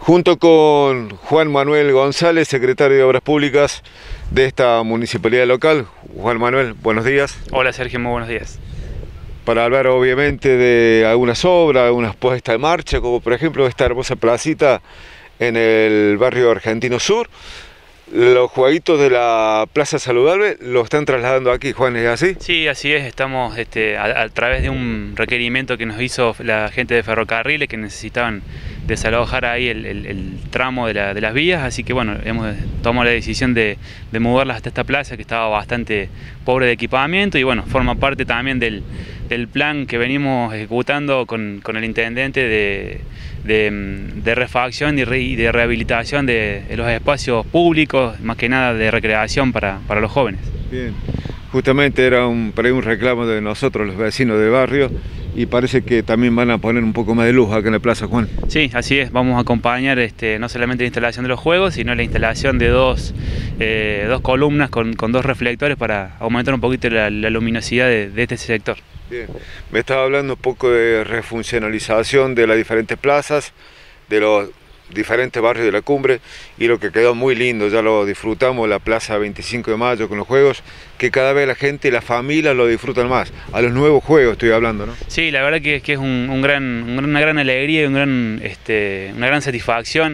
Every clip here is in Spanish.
junto con Juan Manuel González, secretario de Obras Públicas de esta municipalidad local. Juan Manuel, buenos días. Hola Sergio, muy buenos días. Para hablar obviamente de algunas obras, algunas puestas en marcha, como por ejemplo esta hermosa placita en el barrio Argentino Sur. Los jueguitos de la Plaza Saludable lo están trasladando aquí, Juan, ¿es así? Sí, así es, estamos a través de un requerimiento que nos hizo la gente de ferrocarriles que necesitaban desalojar ahí el tramo de las vías, así que bueno, hemos tomado la decisión de moverlas hasta esta plaza que estaba bastante pobre de equipamiento y bueno, forma parte también del plan que venimos ejecutando con el intendente de refacción y de rehabilitación de los espacios públicos, más que nada de recreación para los jóvenes. Bien, justamente era por ahí un reclamo de nosotros, los vecinos del barrio, y parece que también van a poner un poco más de luz acá en la plaza, Juan. Sí, así es, vamos a acompañar no solamente la instalación de los juegos, sino la instalación de dos columnas con dos reflectores para aumentar un poquito la luminosidad de este sector. Bien, me estaba hablando un poco de refuncionalización de las diferentes plazas, de los diferentes barrios de la cumbre, y lo que quedó muy lindo, ya lo disfrutamos, la plaza 25 de mayo con los juegos, que cada vez la gente y la familia lo disfrutan más, a los nuevos juegos estoy hablando, ¿no? Sí, la verdad que es una gran alegría y una gran satisfacción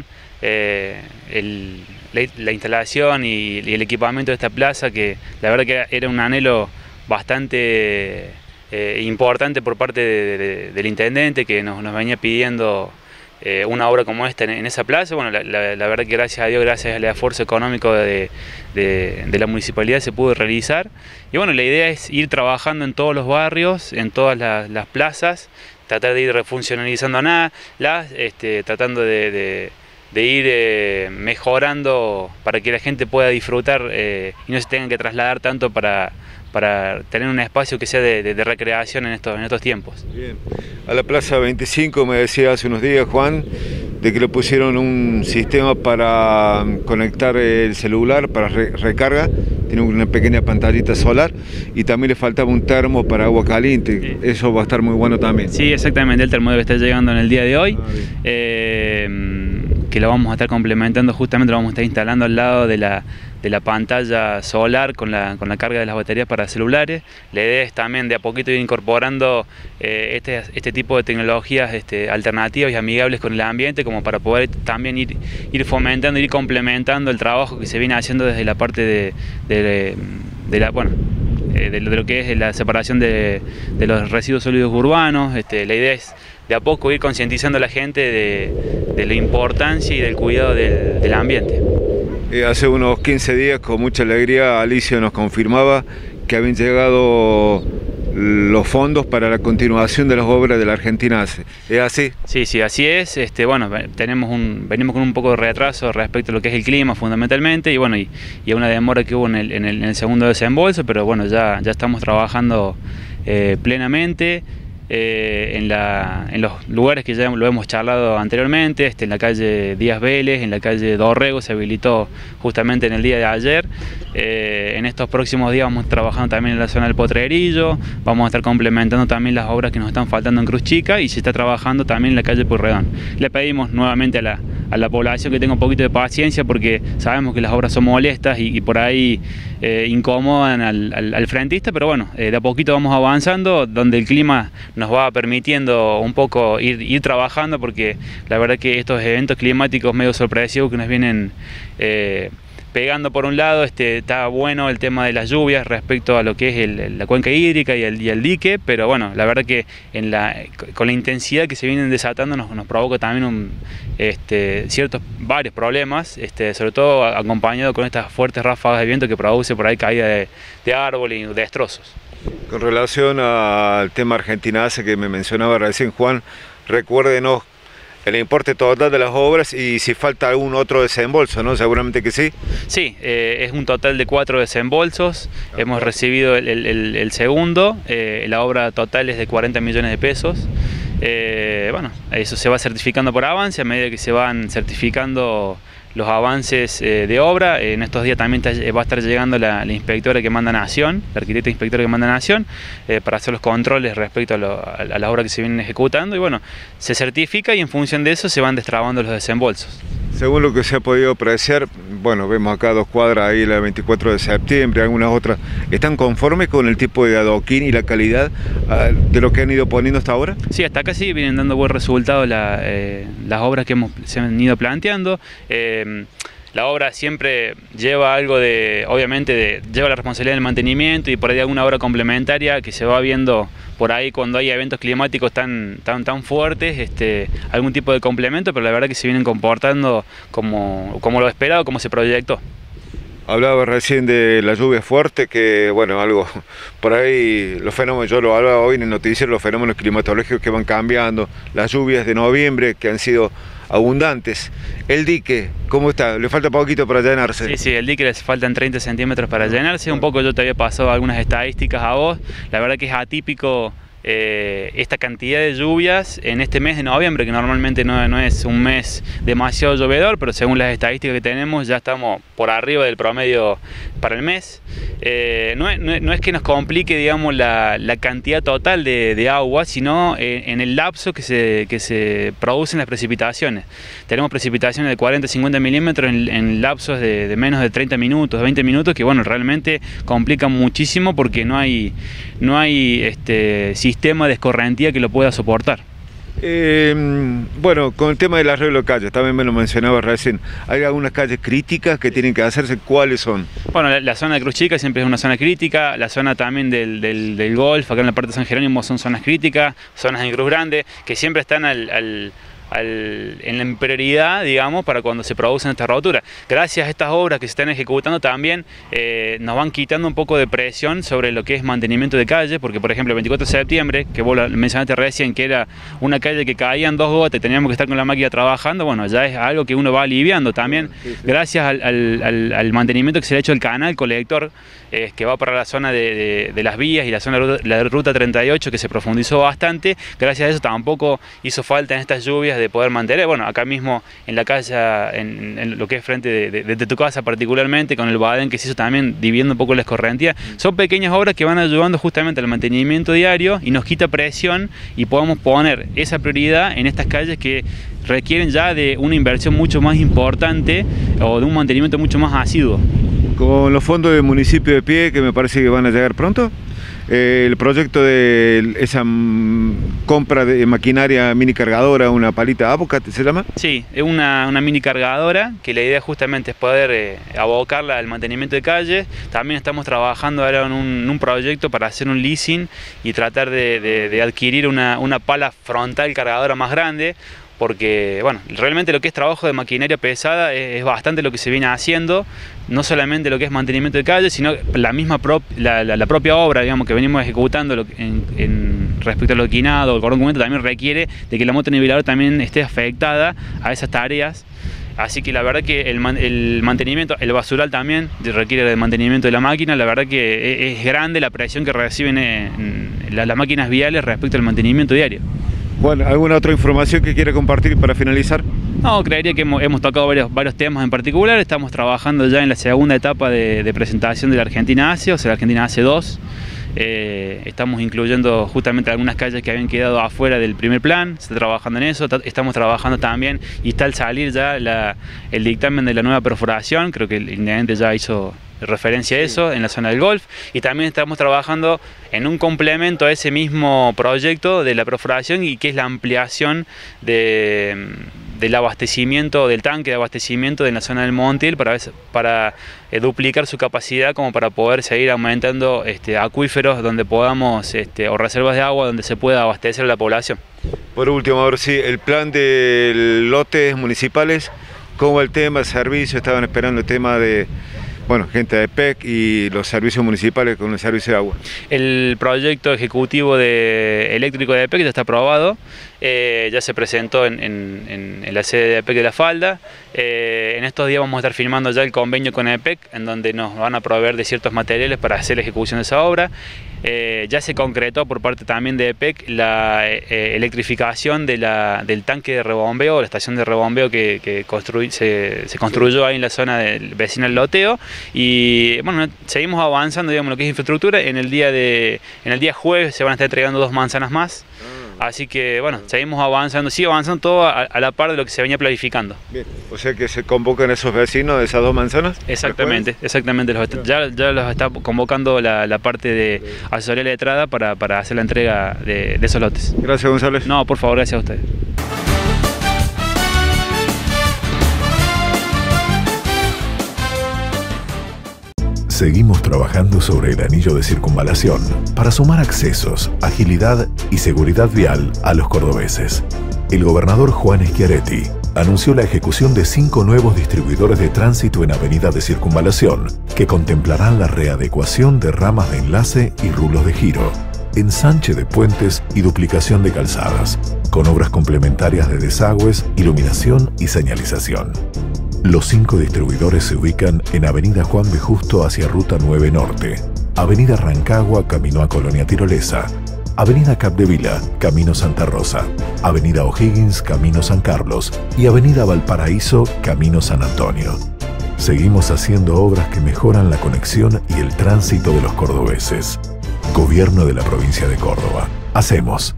la instalación y el equipamiento de esta plaza, que la verdad que era un anhelo bastante importante por parte del intendente, que nos venía pidiendo una obra como esta en esa plaza. Bueno, la verdad que gracias a Dios, gracias al esfuerzo económico de la municipalidad se pudo realizar. Y bueno, la idea es ir trabajando en todos los barrios, en todas las plazas, tratar de ir refuncionalizándolas, tratando de ir mejorando para que la gente pueda disfrutar y no se tengan que trasladar tanto para tener un espacio que sea de recreación en estos tiempos. Bien. A la Plaza 25 me decía hace unos días, Juan, de que le pusieron un sistema para conectar el celular para recarga, tiene una pequeña pantallita solar y también le faltaba un termo para agua caliente, sí. Eso va a estar muy bueno también. Sí, exactamente, el termo debe estar llegando en el día de hoy. Que lo vamos a estar complementando, justamente lo vamos a estar instalando al lado de la pantalla solar con la carga de las baterías para celulares. La idea es también de a poquito ir incorporando este tipo de tecnologías alternativas y amigables con el ambiente, como para poder también ir fomentando, ir complementando el trabajo que se viene haciendo desde la parte de lo que es la separación de los residuos sólidos urbanos. La idea es de a poco ir concientizando a la gente de la importancia y del cuidado del ambiente. Hace unos 15 días, con mucha alegría, Alicia nos confirmaba que habían llegado los fondos para la continuación de las obras de la Argentina ACE. ¿Es así? Sí, así es. Bueno, venimos con un poco de retraso respecto a lo que es el clima fundamentalmente, y bueno, y a una demora que hubo en el segundo desembolso, pero bueno, ya estamos trabajando plenamente. En los lugares que ya lo hemos charlado anteriormente, en la calle Díaz Vélez, en la calle Dorrego, se habilitó justamente en el día de ayer. En estos próximos días vamos trabajando también en la zona del Potrerillo, vamos a estar complementando también las obras que nos están faltando en Cruz Chica, y se está trabajando también en la calle Pueyrredón. Le pedimos nuevamente a la población que tenga un poquito de paciencia, porque sabemos que las obras son molestas y por ahí incomodan al frentista, pero bueno, de a poquito vamos avanzando, donde el clima nos va permitiendo un poco ir trabajando, porque la verdad que estos eventos climáticos medio sorpresivos que nos vienen pegando por un lado, está bueno el tema de las lluvias respecto a lo que es la cuenca hídrica y el dique, pero bueno, la verdad que con la intensidad que se vienen desatando nos provoca también varios problemas, sobre todo acompañado con estas fuertes ráfagas de viento que produce por ahí caída de árboles y destrozos. Con relación al tema Argentina ACE que me mencionaba recién, Juan, recuérdenos el importe total de las obras y si falta algún otro desembolso, ¿no? Seguramente que sí. Sí, es un total de 4 desembolsos, hemos recibido el segundo, la obra total es de 40 millones de pesos. Bueno, eso se va certificando por avance a medida que se van certificando los avances de obra. En estos días también va a estar llegando la inspectora que manda Nación, la arquitecta inspectora que manda Nación, para hacer los controles respecto a las obras que se vienen ejecutando, y bueno, se certifica y en función de eso se van destrabando los desembolsos. Según lo que se ha podido apreciar, bueno, vemos acá 2 cuadras ahí, la 24 de septiembre, algunas otras. ¿Están conformes con el tipo de adoquín y la calidad de lo que han ido poniendo hasta ahora? Sí, hasta acá sí vienen dando buen resultado las obras que se han ido planteando. La obra siempre lleva algo obviamente lleva la responsabilidad del mantenimiento y por ahí alguna obra complementaria que se va viendo por ahí cuando hay eventos climáticos tan fuertes, algún tipo de complemento, pero la verdad que se vienen comportando como lo esperado, como se proyectó. Hablaba recién de la lluvia fuerte, que bueno, algo por ahí, los fenómenos, yo lo hablaba hoy en el noticiero, los fenómenos climatológicos que van cambiando, las lluvias de noviembre que han sido abundantes. El dique, ¿cómo está? ¿Le falta poquito para llenarse? Sí, el dique les faltan 30 centímetros para llenarse. Un poco yo te había pasado algunas estadísticas a vos. La verdad que es atípico esta cantidad de lluvias en este mes de noviembre, que normalmente no es un mes demasiado llovedor, pero según las estadísticas que tenemos ya estamos por arriba del promedio para el mes. No es que nos complique, digamos, la cantidad total de agua, sino en el lapso que se producen las precipitaciones. Tenemos precipitaciones de 40-50 milímetros en lapsos de menos de 30 minutos, 20 minutos, que bueno, realmente complican muchísimo porque no hay sistema de escorrentía que lo pueda soportar. Bueno, con el tema del arreglo de calles, también me lo mencionaba recién, ¿hay algunas calles críticas que tienen que hacerse? ¿Cuáles son? Bueno, la zona de Cruz Chica siempre es una zona crítica, la zona también del Golf, acá en la parte de San Jerónimo son zonas críticas, zonas en Cruz Grande, que siempre están en la prioridad, digamos, para cuando se producen estas roturas. Gracias a estas obras que se están ejecutando también nos van quitando un poco de presión sobre lo que es mantenimiento de calle, porque por ejemplo el 24 de septiembre, que vos mencionaste recién, que era una calle que caían 2 gotas y teníamos que estar con la máquina trabajando, bueno, ya es algo que uno va aliviando también, gracias al mantenimiento que se le ha hecho al canal colector, que va para la zona de las vías y la zona de la ruta 38, que se profundizó bastante. Gracias a eso tampoco hizo falta en estas lluvias de poder mantener. Bueno, acá mismo en la calle, en lo que es frente de tu casa particularmente, con el badén que se hizo también dividiendo un poco la escorrentía, son pequeñas obras que van ayudando justamente al mantenimiento diario y nos quita presión y podemos poner esa prioridad en estas calles que requieren ya de una inversión mucho más importante o de un mantenimiento mucho más asiduo. Con los fondos del municipio de pie, que me parece que van a llegar pronto, el proyecto de esa compra de maquinaria mini cargadora, una palita Avocat, ¿se llama? Sí, es una mini cargadora que la idea justamente es poder abocarla al mantenimiento de calles. También estamos trabajando ahora en un proyecto para hacer un leasing y tratar de adquirir una pala frontal cargadora más grande, porque bueno, realmente lo que es trabajo de maquinaria pesada es bastante lo que se viene haciendo, no solamente lo que es mantenimiento de calle, sino la misma la propia obra, digamos, que venimos ejecutando respecto al adoquinado, el cordón cubierto, también requiere de que la motoniveladora también esté afectada a esas tareas. Así que la verdad que el mantenimiento, el basural también requiere del mantenimiento de la máquina. La verdad que es grande la presión que reciben las máquinas viales respecto al mantenimiento diario. Juan, ¿alguna otra información que quiera compartir para finalizar? No, creería que hemos tocado varios temas en particular. Estamos trabajando ya en la segunda etapa de presentación de la Argentina ACE, o sea, la Argentina ACE 2. Estamos incluyendo justamente algunas calles que habían quedado afuera del primer plan, se está trabajando en eso. Estamos trabajando también y está al salir ya el dictamen de la nueva perforación, creo que el intendente ya hizo referencia a eso, en la zona del Golf, y también estamos trabajando en un complemento a ese mismo proyecto de la perforación, y que es la ampliación del abastecimiento, del tanque de abastecimiento de la zona del Montiel para duplicar su capacidad, como para poder seguir aumentando acuíferos donde podamos, o reservas de agua donde se pueda abastecer a la población. Por último, ahora sí, el plan de lotes municipales, ¿cómo va el tema, el servicio? Estaban esperando el tema de, bueno, gente de EPEC y los servicios municipales con el servicio de agua. El proyecto ejecutivo eléctrico de EPEC ya está aprobado, ya se presentó en la sede de EPEC de La Falda. En estos días vamos a estar firmando ya el convenio con EPEC, en donde nos van a proveer de ciertos materiales para hacer la ejecución de esa obra. ya se concretó por parte también de EPEC la electrificación del tanque de rebombeo, la estación de rebombeo que se construyó ahí en la zona del vecino al loteo. Y bueno, seguimos avanzando, digamos, lo que es infraestructura. En el día jueves se van a estar entregando 2 manzanas más. Así que bueno, seguimos avanzando, sigue avanzando todo a la par de lo que se venía planificando. Bien, o sea que se convocan esos vecinos de esas 2 manzanas. Exactamente, exactamente. Ya los está convocando la parte de asesoría letrada para hacer la entrega de esos lotes. Gracias, González. No, por favor, gracias a ustedes. Seguimos trabajando sobre el anillo de circunvalación para sumar accesos, agilidad y seguridad vial a los cordobeses. El gobernador Juan Schiaretti anunció la ejecución de 5 nuevos distribuidores de tránsito en avenida de circunvalación que contemplarán la readecuación de ramas de enlace y rulos de giro, ensanche de puentes y duplicación de calzadas, con obras complementarias de desagües, iluminación y señalización. Los 5 distribuidores se ubican en Avenida Juan B. Justo hacia Ruta 9 Norte, Avenida Rancagua camino a Colonia Tirolesa, Avenida Capdevila camino Santa Rosa, Avenida O'Higgins camino San Carlos y Avenida Valparaíso camino San Antonio. Seguimos haciendo obras que mejoran la conexión y el tránsito de los cordobeses. Gobierno de la Provincia de Córdoba. Hacemos.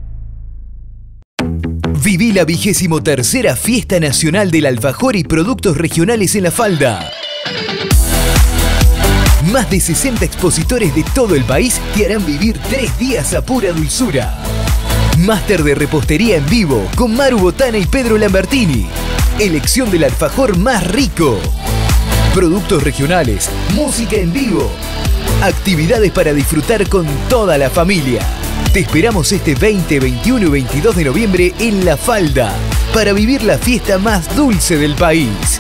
Viví la 23ª Fiesta Nacional del Alfajor y Productos Regionales en La Falda. Más de 60 expositores de todo el país te harán vivir 3 días a pura dulzura. Máster de repostería en vivo con Maru Botana y Pedro Lambertini. Elección del alfajor más rico. Productos regionales, música en vivo. Actividades para disfrutar con toda la familia. Te esperamos este 20, 21 y 22 de noviembre en La Falda para vivir la fiesta más dulce del país.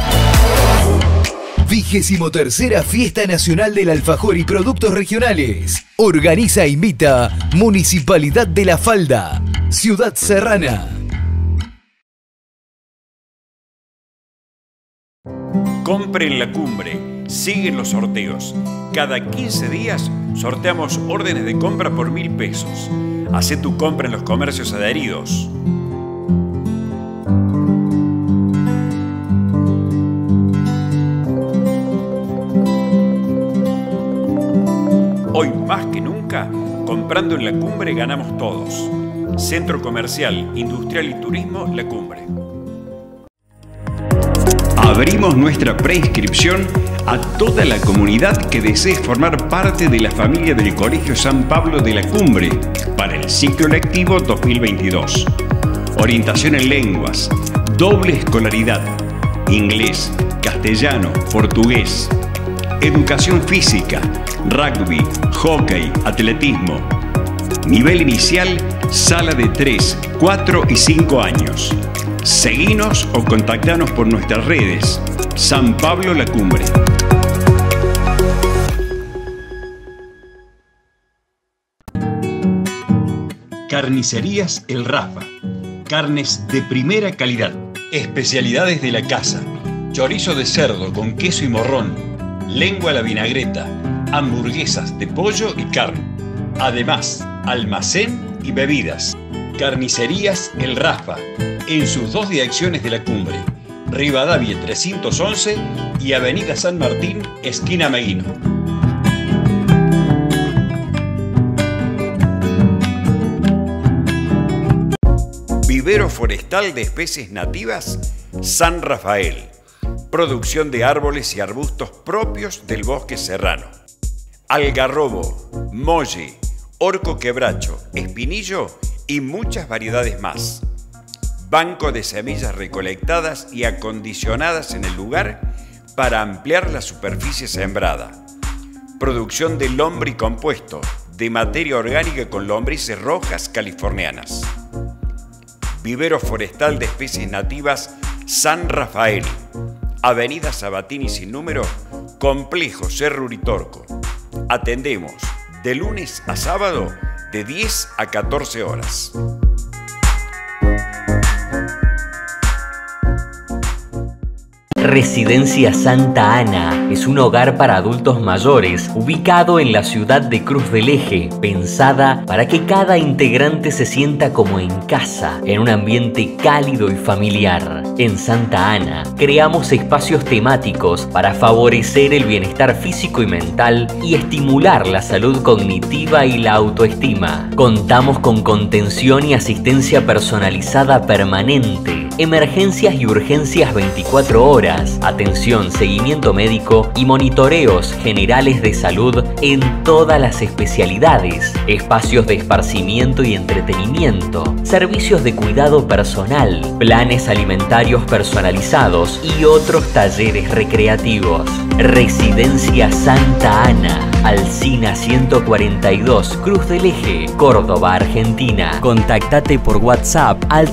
23ª Fiesta Nacional del Alfajor y Productos Regionales. Organiza e invita Municipalidad de La Falda, Ciudad Serrana. Compre en La Cumbre. Siguen los sorteos. Cada 15 días sorteamos órdenes de compra por 1.000 pesos. Hacé tu compra en los comercios adheridos. Hoy más que nunca, comprando en La Cumbre ganamos todos. Centro Comercial, Industrial y Turismo La Cumbre. Abrimos nuestra preinscripción a toda la comunidad que desee formar parte de la familia del Colegio San Pablo de La Cumbre para el ciclo lectivo 2022. Orientación en lenguas, doble escolaridad, inglés, castellano, portugués, educación física, rugby, hockey, atletismo. Nivel inicial, sala de 3, 4 y 5 años. Seguinos o contactanos por nuestras redes. San Pablo La Cumbre. Carnicerías El Rafa. Carnes de primera calidad. Especialidades de la casa. Chorizo de cerdo con queso y morrón. Lengua a la vinagreta. Hamburguesas de pollo y carne. Además, almacén y bebidas. Carnicerías El Rafa. En sus 2 direcciones de La Cumbre. Rivadavia 311 y Avenida San Martín, esquina Meguino. Vivero forestal de especies nativas San Rafael. Producción de árboles y arbustos propios del bosque serrano. Algarrobo, molle, orco quebracho, espinillo y muchas variedades más. Banco de semillas recolectadas y acondicionadas en el lugar para ampliar la superficie sembrada. Producción de lombricompuesto, de materia orgánica con lombrices rojas californianas. Vivero forestal de especies nativas San Rafael. Avenida Sabatini sin número, Complejo Cerro Uritorco. Atendemos de lunes a sábado de 10 a 14 horas. Residencia Santa Ana es un hogar para adultos mayores ubicado en la ciudad de Cruz del Eje, pensada para que cada integrante se sienta como en casa, en un ambiente cálido y familiar. En Santa Ana creamos espacios temáticos para favorecer el bienestar físico y mental y estimular la salud cognitiva y la autoestima. Contamos con contención y asistencia personalizada permanente, emergencias y urgencias 24 horas, atención, seguimiento médico y monitoreos generales de salud en todas las especialidades, espacios de esparcimiento y entretenimiento, servicios de cuidado personal, planes alimentarios personalizados y otros talleres recreativos. Residencia Santa Ana, Alsina 142, Cruz del Eje, Córdoba, Argentina. Contactate por WhatsApp al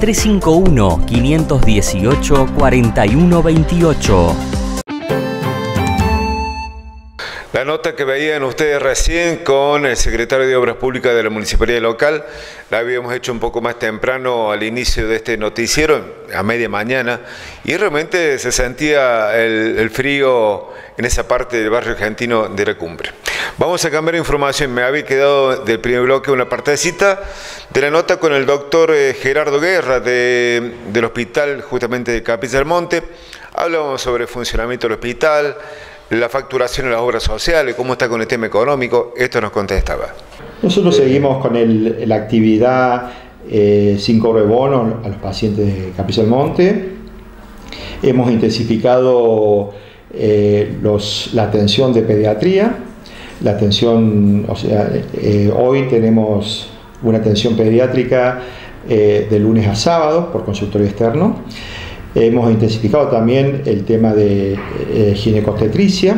351-518-4128. La nota que veían ustedes recién con el secretario de Obras Públicas de la Municipalidad local, la habíamos hecho un poco más temprano al inicio de este noticiero, a media mañana, y realmente se sentía el frío en esa parte del barrio argentino de la Cumbre. Vamos a cambiar de información. Me había quedado del primer bloque una partecita de la nota con el doctor Gerardo Guerra del hospital justamente de Capilla del Monte. Hablábamos sobre el funcionamiento del hospital, la facturación de las obras sociales, cómo está con el tema económico. Esto nos contestaba. Nosotros seguimos con la actividad sin cobro de bono a los pacientes de Capilla del Monte. Hemos intensificado la atención de pediatría. La atención, hoy tenemos una atención pediátrica de lunes a sábado por consultorio externo. Hemos intensificado también el tema de ginecobstetricia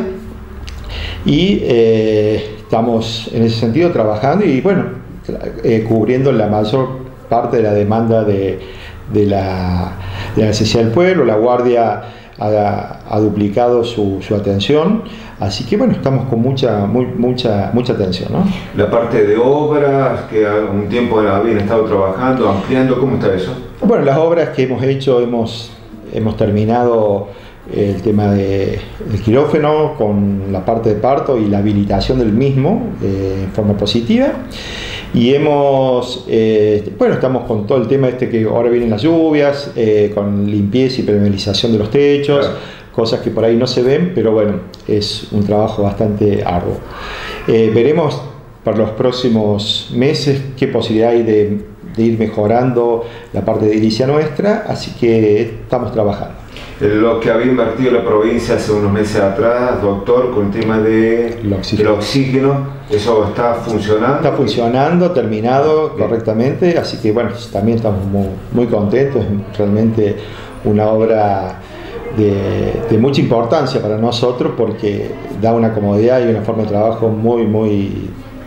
y estamos en ese sentido trabajando y bueno, cubriendo la mayor parte de la demanda de la necesidad del pueblo. La guardia ha duplicado su atención, así que bueno, estamos con mucha atención, ¿no? La parte de obras, que un tiempo habían estado trabajando, ampliando, ¿cómo está eso? Bueno, las obras que hemos hecho, hemos terminado el tema del quirófano con la parte de parto y la habilitación del mismo en forma positiva. Y estamos con todo el tema que ahora vienen las lluvias, con limpieza y permeabilización de los techos, claro. Cosas que por ahí no se ven, pero bueno, es un trabajo bastante arduo. Veremos para los próximos meses qué posibilidad hay de ir mejorando la parte de edilicia nuestra, así que estamos trabajando. Lo que había invertido la provincia hace unos meses atrás, doctor, con el tema del oxígeno, ¿eso está funcionando? Está funcionando, terminado correctamente, así que bueno, también estamos muy contentos. Es realmente una obra de mucha importancia para nosotros porque da una comodidad y una forma de trabajo muy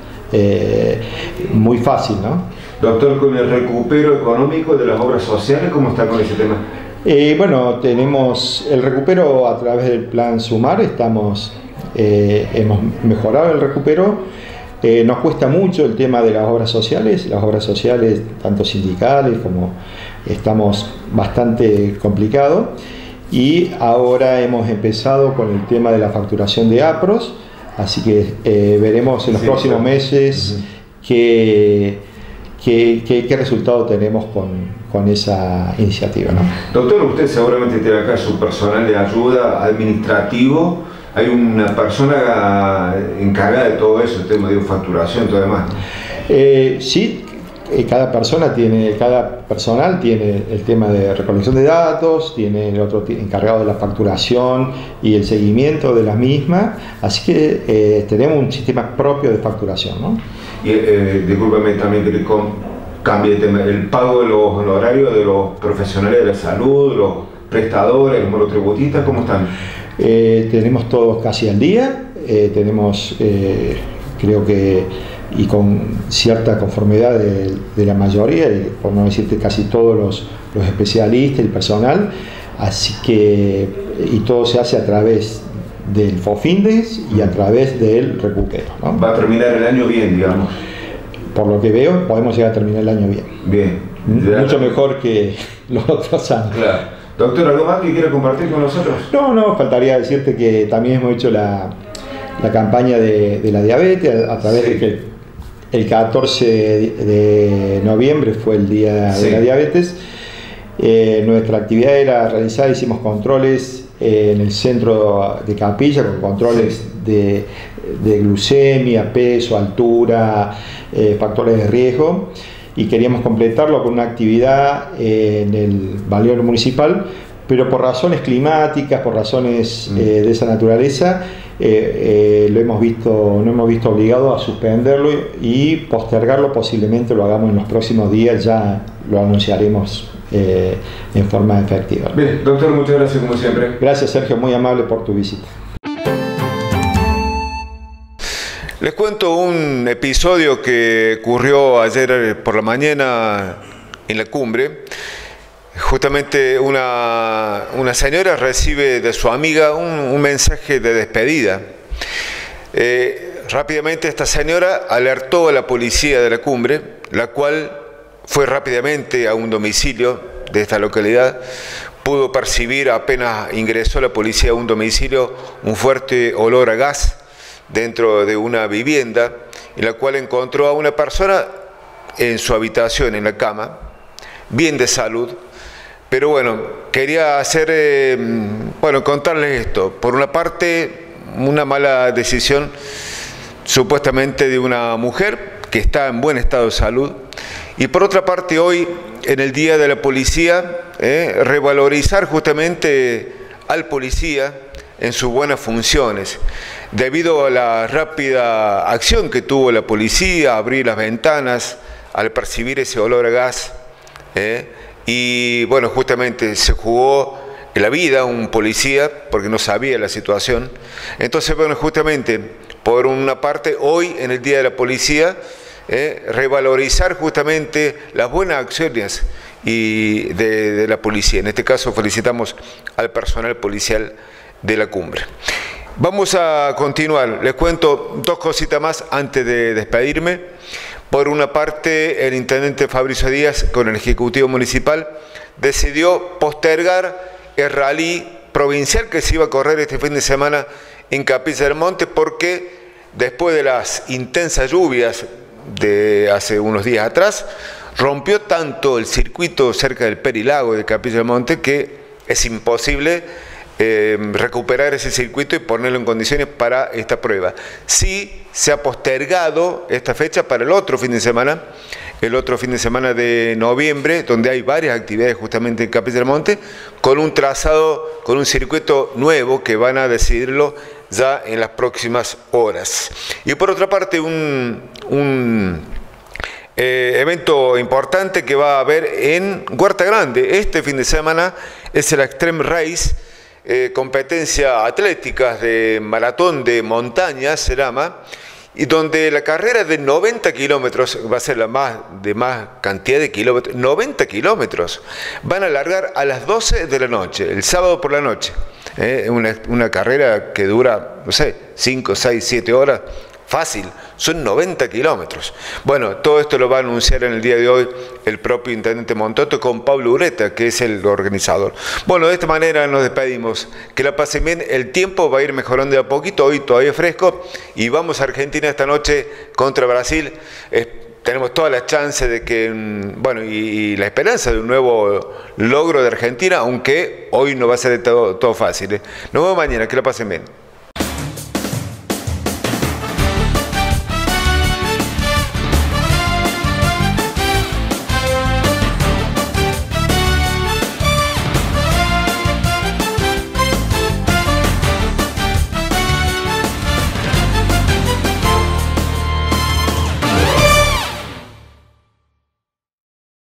fácil, ¿no? Doctor, con el recupero económico de las obras sociales, ¿cómo está con ese tema? Bueno, tenemos el recupero a través del plan Sumar, hemos mejorado el recupero. Nos cuesta mucho el tema de las obras sociales, tanto sindicales como estamos bastante complicados. Y ahora hemos empezado con el tema de la facturación de APROS, así que veremos en los próximos meses qué resultado tenemos con esa iniciativa, ¿no? Doctor, usted seguramente tiene acá su personal de ayuda administrativo. ¿Hay una persona encargada de todo eso, el tema de facturación y todo demás? Sí, cada personal tiene el tema de recolección de datos, tiene el otro encargado de la facturación y el seguimiento de la misma, así que tenemos un sistema propio de facturación, ¿no? Y discúlpeme también que le cambie de tema, el pago de los honorarios de los profesionales de la salud, los prestadores, los monotributistas, ¿cómo están? Tenemos todos casi al día, tenemos creo que y con cierta conformidad de la mayoría, y por no decirte casi todos los especialistas y el personal, así que y todo se hace a través del FOFINDES y a través del recupero, ¿no? Va a terminar el año bien, digamos. Por lo que veo, podemos llegar a terminar el año bien. Bien. Mucho mejor que los otros años. Claro. Doctor, ¿algo más que quiera compartir con nosotros? No, faltaría decirte que también hemos hecho la campaña de la diabetes a través de que el 14 de noviembre fue el día de la diabetes. Nuestra actividad era realizar, hicimos controles en el centro de Capilla, con controles de glucemia, peso, altura, factores de riesgo, y queríamos completarlo con una actividad en el balneario municipal, pero por razones climáticas, por razones de esa naturaleza, no hemos visto obligado a suspenderlo y postergarlo. Posiblemente lo hagamos en los próximos días, ya lo anunciaremos en forma efectiva. Bien, doctor, muchas gracias como siempre. Gracias, Sergio, muy amable por tu visita. Les cuento un episodio que ocurrió ayer por la mañana en la cumbre. Justamente una señora recibe de su amiga un mensaje de despedida. Rápidamente esta señora alertó a la policía de la cumbre, la cual fue rápidamente a un domicilio de esta localidad. Pudo percibir, apenas ingresó la policía a un domicilio, un fuerte olor a gas dentro de una vivienda, en la cual encontró a una persona en su habitación, en la cama, bien de salud. Pero bueno, quería contarles esto. Por una parte, una mala decisión supuestamente de una mujer que está en buen estado de salud. Y por otra parte, hoy, en el Día de la Policía, revalorizar justamente al policía en sus buenas funciones. Debido a la rápida acción que tuvo la policía, abrir las ventanas al percibir ese olor a gas, y bueno, justamente se jugó la vida un policía porque no sabía la situación. Entonces, bueno, justamente por una parte, hoy en el Día de la Policía, revalorizar justamente las buenas acciones de la policía. En este caso felicitamos al personal policial de la cumbre. Vamos a continuar. Les cuento dos cositas más antes de despedirme. Por una parte, el intendente Fabricio Díaz, con el Ejecutivo Municipal, decidió postergar el rally provincial que se iba a correr este fin de semana en Capilla del Monte, porque después de las intensas lluvias de hace unos días atrás, rompió tanto el circuito cerca del Perilago de Capilla del Monte que es imposible recuperar ese circuito y ponerlo en condiciones para esta prueba. Sí se ha postergado esta fecha para el otro fin de semana de noviembre, donde hay varias actividades justamente en Capilla del Monte, con un trazado, con un circuito nuevo que van a decidirlo ya en las próximas horas. Y por otra parte, un evento importante que va a haber en Huerta Grande este fin de semana es el Extreme Race, competencia atlética de maratón de montaña, se llama, y donde la carrera de 90 kilómetros va a ser de más cantidad de kilómetros. 90 kilómetros van a largar a las 12 de la noche, el sábado por la noche. Una carrera que dura, no sé, 5, 6, 7 horas, fácil, son 90 kilómetros. Bueno, todo esto lo va a anunciar en el día de hoy el propio intendente Montoto con Pablo Ureta, que es el organizador. Bueno, de esta manera nos despedimos. Que la pasen bien, el tiempo va a ir mejorando de a poquito, hoy todavía fresco, y vamos a Argentina esta noche contra Brasil. Tenemos todas las chances de que, bueno, y la esperanza de un nuevo logro de Argentina, aunque hoy no va a ser todo fácil. Nos vemos mañana, que la pasen bien.